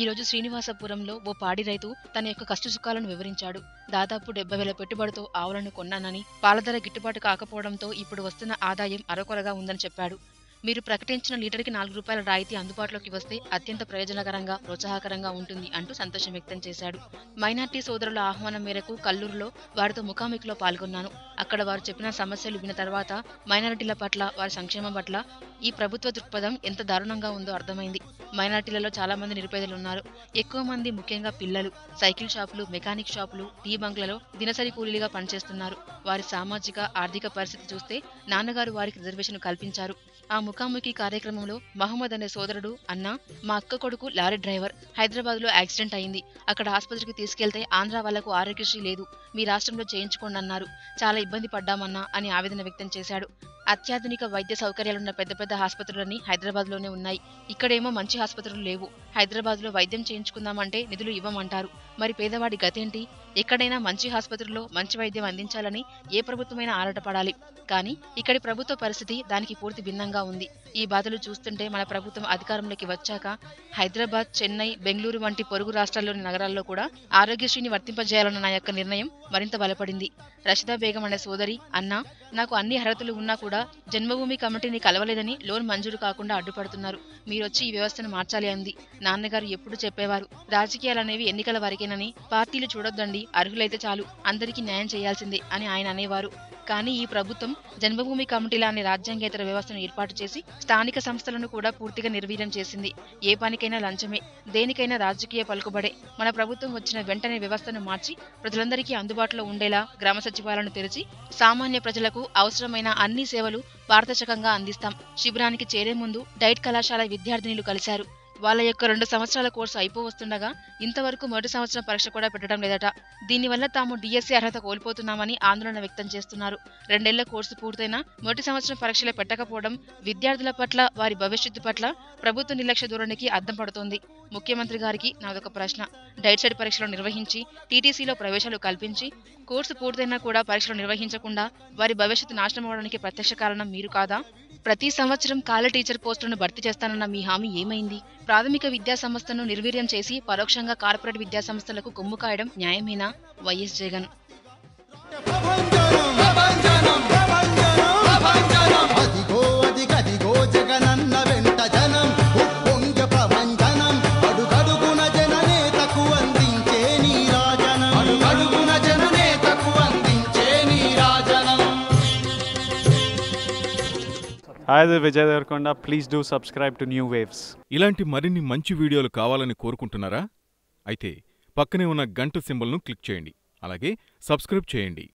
ఈరోజు శ్రీనివాసపురంలో ఓ పాడి రైతు తన యొక్క కష్టసుఖాలను వివరించాడు. దాదాపు 70,000 పెట్టుబడితో ఆవులను కొన్నానని, పాల ధర గిట్టుబాటు కాకపోవడంతో ఇప్పుడు వస్తున్న ఆదాయం అరకొరగా ఉందని చెప్పాడు. మీరు ప్రకటించిన లీటర్కి ₹4 రాయితీ అందుబాటులోకి వస్తే అత్యంత ప్రయోజనకరంగా, ప్రోత్సాహకరంగా ఉంటుంది అంటూ సంతోషం వ్యక్తం చేశాడు. మైనార్టీ సోదరుల ఆహ్వానం మేరకు కల్లూరులో వారితో ముఖాముఖిలో పాల్గొన్నాను. అక్కడ వారు చెప్పిన సమస్యలు విన్న తర్వాత మైనారిటీల పట్ల, వారి సంక్షేమం పట్ల ఈ ప్రభుత్వ దృక్పథం ఎంత దారుణంగా ఉందో అర్థమైంది. మైనార్టీలలో చాలా మంది నిరుపేదలున్నారు. ఎక్కువ మంది, ముఖ్యంగా పిల్లలు, సైకిల్ షాపులు, మెకానిక్ షాపులు, టీ బంక్లలో దినసరి కూలీలుగా పనిచేస్తున్నారు. వారి సామాజిక, ఆర్థిక పరిస్థితి చూస్తే నాన్నగారు వారికి రిజర్వేషన్ కల్పించారు. ఆ ముఖాముఖి కార్యక్రమంలో మహమ్మద్ అనే సోదరుడు, అన్నా, మా అక్క కొడుకు లారీ డ్రైవర్, హైదరాబాద్లో యాక్సిడెంట్ అయింది. అక్కడ ఆసుపత్రికి తీసుకెళ్తే ఆంధ్ర వాళ్లకు ఆరోగ్యశ్రీ లేదు, మీ రాష్ట్రంలో చేయించుకోండి అన్నారు. చాలా ఇబ్బంది పడ్డామన్నా అని ఆవేదన వ్యక్తం చేశాడు. అత్యాధునిక వైద్య సౌకర్యాలున్న పెద్ద పెద్ద ఆసుపత్రులన్నీ హైదరాబాద్లోనే ఉన్నాయి. ఇక్కడేమో మంచి ఆసుపత్రులు లేవు. హైదరాబాద్లో వైద్యం చేయించుకుందామంటే నిధులు ఇవ్వమంటారు. మరి పేదవాడి గతేంటి? ఎక్కడైనా మంచి ఆసుపత్రుల్లో మంచి వైద్యం అందించాలని ఏ ప్రభుత్వమైనా ఆరాటపడాలి. కానీ ఇక్కడి ప్రభుత్వ పరిస్థితి దానికి పూర్తి భిన్నంగా ఉంది. ఈ బాధలు చూస్తుంటే మన ప్రభుత్వం అధికారంలోకి వచ్చాక హైదరాబాద్, చెన్నై, బెంగళూరు వంటి పొరుగు రాష్ట్రాల్లోని నగరాల్లో కూడా ఆరోగ్యశ్రీని వర్తింపజేయాలన్న నా యొక్క నిర్ణయం మరింత బలపడింది. రషిదా బేగం అనే సోదరి, అన్నా, నాకు అన్ని అర్హతలు ఉన్నా కూడా జన్మభూమి కమిటీని కలవలేదని లోన్ మంజూరు కాకుండా అడ్డుపడుతున్నారు. మీరొచ్చి ఈ వ్యవస్థను మార్చాలి అంది. నాన్నగారు ఎప్పుడు చెప్పేవారు, రాజకీయాలనేవి ఎన్నికల వరకేనని, పార్టీలు చూడొద్దండి, అర్హులైతే చాలు, అందరికీ న్యాయం చేయాల్సిందే అని ఆయన అనేవారు. కానీ ఈ ప్రభుత్వం జన్మభూమి కమిటీల అనే రాజ్యాంగేతర వ్యవస్థను ఏర్పాటు చేసి స్థానిక సంస్థలను కూడా పూర్తిగా నిర్వీర్యం చేసింది. ఏ పనికైనా లంచమే, దేనికైనా రాజకీయ పలుకుబడే. మన ప్రభుత్వం వచ్చిన వెంటనే వ్యవస్థను మార్చి ప్రజలందరికీ అందుబాటులో ఉండేలా గ్రామ సచివాలయాలను తెరిచి సామాన్య ప్రజలకు అవసరమైన అన్ని సేవలు పారదర్శకంగా అందిస్తాం. శిబిరానికి చేరే ముందు డైట్ కళాశాల విద్యార్థినులు కలిశారు. వాళ్ళ యొక్క 2 సంవత్సరాల కోర్సు అయిపోవస్తుండగా ఇంతవరకు మొదటి సంవత్సరం పరీక్ష కూడా పెట్టడం లేదట. దీనివల్ల తాము డిఎస్సీ అర్హత కోల్పోతున్నామని ఆందోళన వ్యక్తం చేస్తున్నారు. 2 ఏళ్ల కోర్సు పూర్తయినా మొదటి సంవత్సరం పరీక్షలు పెట్టకపోవడం విద్యార్థుల పట్ల, వారి భవిష్యత్తు పట్ల ప్రభుత్వ నిర్లక్ష్య ధోరణికి అద్దం పడుతోంది. ముఖ్యమంత్రి గారికి నాదొక ప్రశ్న. డైట్ సెట్ పరీక్షలు నిర్వహించి, టీటీసీలో ప్రవేశాలు కల్పించి, కోర్సు పూర్తయినా కూడా పరీక్షలు నిర్వహించకుండా వారి భవిష్యత్తు నాశనం అవడానికి ప్రత్యక్ష కారణం మీరు కాదా? ప్రతి సంవత్సరం ఖాళీ టీచర్ పోస్టులను భర్తీ చేస్తానన్న మీ హామీ ఏమైంది? ప్రాథమిక విద్యా సంస్థను నిర్వీర్యం చేసి పరోక్షంగా కార్పొరేట్ విద్యా సంస్థలకు కొమ్ము కాయడం న్యాయమేనా? Y S Jagan. Hi, this is Vijay Devarkonda. Please do subscribe to New Waves. ఇలాంటి మరిన్ని మంచి వీడియోలు కావాలని కోరుకుంటున్నారా? అయితే పక్కనే ఉన్న గంట సింబల్ను క్లిక్ చేయండి. అలాగే సబ్స్క్రైబ్ చేయండి.